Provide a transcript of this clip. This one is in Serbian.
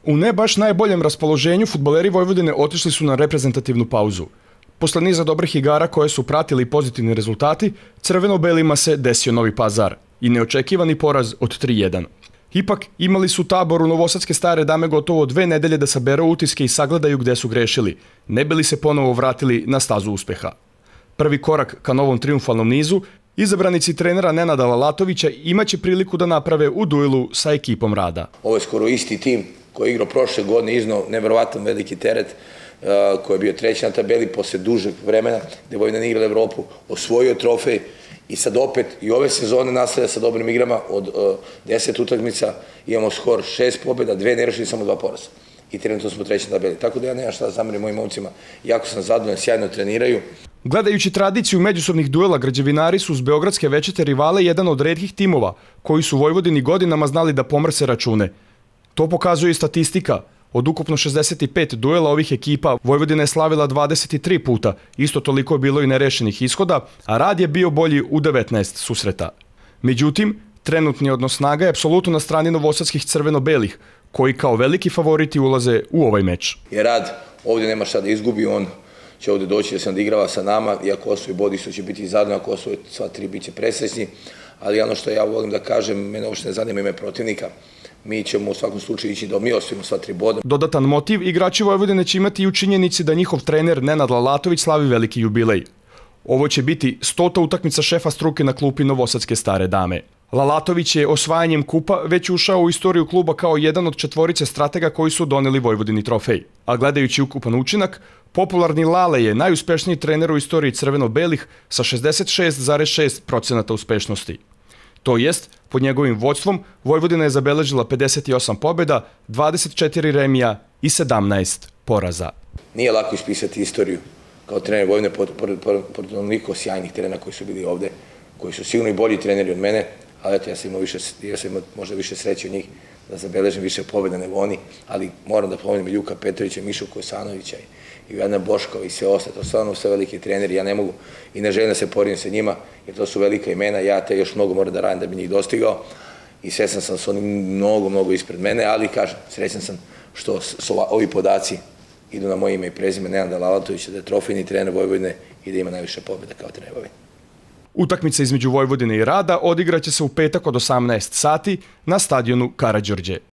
U ne baš najboljem raspoloženju fudbaleri Vojvodine otišli su na reprezentativnu pauzu. Posle niza dobrih igara koje su pratili pozitivni rezultati, crveno-belima se desio Novi Pazar i neočekivani poraz od 3:1. Ipak, imali su tabor u novosadske Stare Dame gotovo 2 nedelje da saberu utiske i sagledaju gde su grešili, ne bi li se ponovo vratili na stazu uspeha. Prvi korak ka novom triumfalnom nizu, izabranici trenera Nenada Lalatovića imaće priliku da naprave u duelu sa ekipom Rada. Ovo je skoro isti tim koji je igrao prošle godine, iznao neverovatan veliki teret, koji je bio treći na tabeli posle dužeg vremena, gde Vojvodina igrala Evropu, osvojio trofej i sad opet i ove sezone nastavlja sa dobrim igrama. Od 10 utakmica imamo skor 6 pobjeda, 2 nerešeni, samo 2 poraza. I trenutno smo treći na tabeli. Tako da ja nemam šta da zamerim mojim momcima. Jako sam zadovoljan, sjajno treniraju. Gledajući tradiciju međusobnih duela, građevinari su uz beogradske večite rivale jedan od retkih timova koji su Vojvodini godinama znali da pomrse račune. To pokazuje i statistika. Od ukupno 65 duela ovih ekipa Vojvodina je slavila 23 puta, isto toliko je bilo i nerešenih ishoda, a Rad je bio bolji u 19 susreta. Međutim, trenutni odnos snaga je apsolutno na strani novosadskih crveno-belih, koji kao veliki favoriti ulaze u ovaj meč. Jer Rad ovdje nema šta da izgubi, on će ovdje doći da se odigrava sa nama, iako osvoji bod isto će biti zadovoljno, ako osvoji sva 3 bit će presrećni, ali ono što ja volim da kažem, mene uopšte ne zanima ime protivnika. Mi ćemo u svakom slučaju ići da mi osvojimo sva 3 boda. Dodatan motiv igrači Vojvodine će imati i u činjenici da njihov trener Nenad Lalatović slavi veliki jubilej. Ovo će biti 100. utakmica šefa struke na klupi novosadske Stare Dame. Lalatović je osvajanjem kupa već ušao u istoriju kluba kao jedan od 4 stratega koji su doneli Vojvodini trofej. A gledajući ukupan učinak, popularni Lale je najuspešniji trener u istoriji crveno-belih sa 66,6% uspešnosti. To jest, pod njegovim vođstvom, Vojvodina je zabeležila 58 pobjeda, 24 remija i 17 poraza. Nije lako ispisati istoriju kao trener Vojvodine pored onoliko sjajnih trenera koji su bili ovde, koji su sigurno i bolji treneri od mene, ali eto, ja sam imao možda više sreće od njih da zabeležim više pobjeda nego oni, ali moram da pomenem Ljuka Petrovića, Mišu Kosanovića i Ivana Boškova i sve ostalo. To su stvarno sve veliki treneri, ja ne mogu i ne želim da se poredim sa njima, jer to su velika imena, ja te još mnogo moram da radim da bi njih dostigao i svestan sam su oni mnogo ispred mene, ali kažem, srećan sam što su ovi podaci idu na moje ime i prezime Nenada Lalatovića, da je trofejni trener Vojvodine i da ima najviše pobjeda kao trener Vojvodine. Utakmica između Vojvodine i Rada odigraće se u petak od 18 sati na stadionu Karađorđe.